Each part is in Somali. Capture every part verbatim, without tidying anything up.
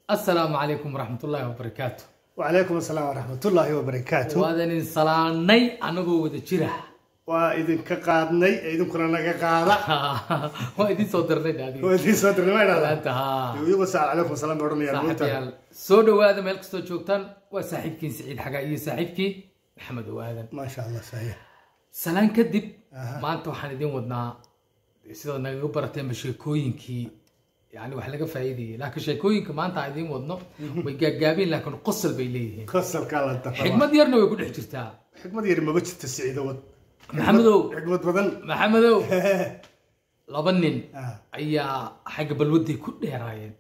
السلام عليكم ورحمة الله وبركاته. وعليكم السلام ورحمة الله وبركاته. وهذا إنسان ني أنا جود الشرح. وإذا كقادني إذا كنا كقادا. وإذا صدرنا هذه. وإذا صدرنا ما هذا. أنت ها. يقول السلام عليكم السلام ورحمة الله وبركاته. سودو هذا ملك ستوجتان وصاحبك سعيد حقائي صاحبك محمد وهذا. ما شاء الله صحيح. سلام كدب. ما أنتوا حندين ودنا. سيدا نجبر تيم شيكوينكي. يعني وحلاقة فايدة لكن شيكوين كمان تعيدين وضنا ويجابين لكن قصل بيليه قصل كلا انت حكمة ديرنا ويقول حجرتها حكمة دير ما بتش تسعيد ود محمدو حكمة بدل محمدو لبنن أي حاجة بالودي كله راين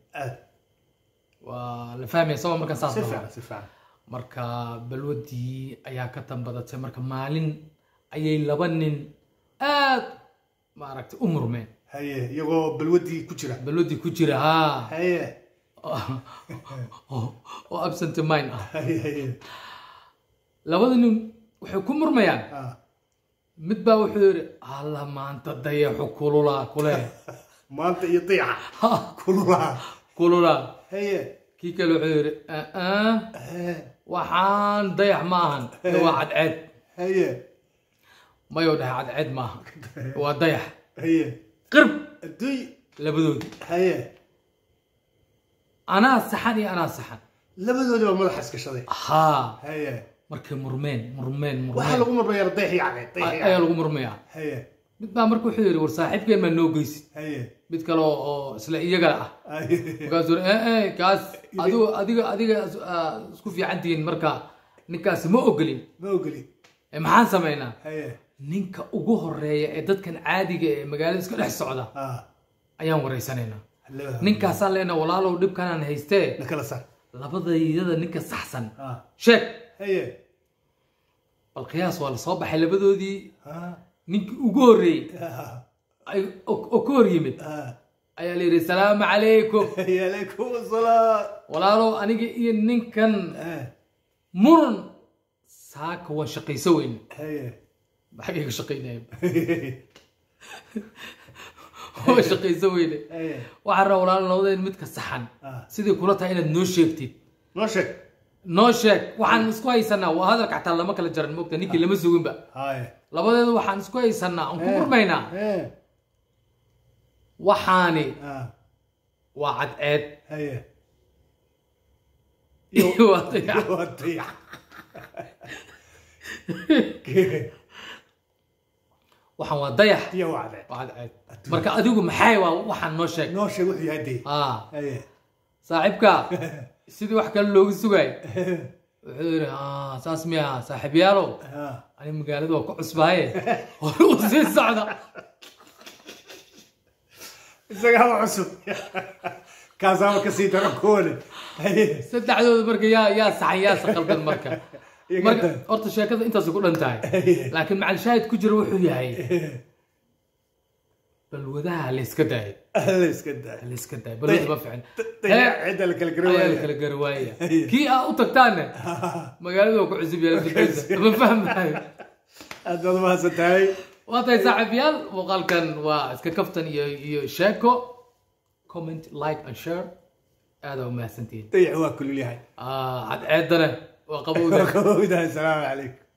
والفهم يسوى مركز صعب سفع سفع مركز بالودي أي كتم بدت مركز مالين أي لبنن آه ما ركت أمر من هيه يغو بالودي كجرة بالودي كجرة ها هيه او absent mind هيه هيه labadani waxay ku murmayaan ah mid baa wuxuu yiri alla maanta dayaxu kulula kule maanta iyo diica kulula kulula heye kii kale wuxuu yiri ah waxaan dayax maahan waa cadceed heye mayo dayax cadceed maahan waa dayax heye قرب الدي لبدود هيا أنا صحني أنا صحن لبدود ما ملحس كشذي ها هيا مركب مرمين مرمين مرمين وحلو مرمي يرضيح يعني طيح يعني أي لو مرمي هيا مثل ما مركب حيري ورصاحب كين من نوجيس هيا مثل كلو سلاقيه قلعة وقال إيه إيه كاس أدو أديك أديك سكوفي عندي مركب نكاس مو أقلي مو أقلي محن سمينا هيا ninka ugu horeeya ee dadkan caadiga ee magaalada iska dhex socda ayaan wareysanayna ninkaas aan leena walaalow dhibkan haystee nakala saar labadayada ninka saxsan sheeg haye bal qiyaas wala soo baxay labadoodii ninka ugu horeeyay ay oo ka hor yimid ayaa leeyahay salaamu calaykum alaykum asalaam walaalow aniga iyo ninkan muran saaka waan shaqayso weyn haye بحقيقة شقينا هو شقي زوينه وعرّا ولا نوضين متك الصحن سيدي كلها هنا نوشيكتي نوشك نوشك وحن نسكوي سنة وهذا كحتى لما كل جرن مكتة نيكي لما زوين بقى هاي لبعض وحن نسكوي سنة أنكم رمينا وحاني وعد عد هي يوطيع يوطيع waxaan waa dayax iyo wacde wacde marka adigu maxay waa waxaan noo sheeg noo sheeg wuxuu yahay ah haye saaxibka sidii wax kale loogu sugay wuxuu yiri ah saas miya saaxiibayaalo ani magaalada waa ku cusbaaye oo u sii socda isaga waa cusub kaasama ka sii daro koole saddexdooda marka yaa yaa saxan yaa saqaldan marka marka horta sheekada intaas ku dhantahay laakiin macal shaahid ku jiro wuxuu yahay bal wadaha la iska daay la iska daay la iska daay bal wada ma fiican cid la kala garwaaya la kala garwaaya kii aa u tagtaana magaalada ku cusub yahay ma fahmahay aad baad ma santahay waatay saaxiibayaal muuqaalkan waa iska kaftan iyo iyo sheeko comment like and share aad u mahadsantiin dayax waa kulul yahay ah cad ceedana وقبوده وقبوده السلام عليكم.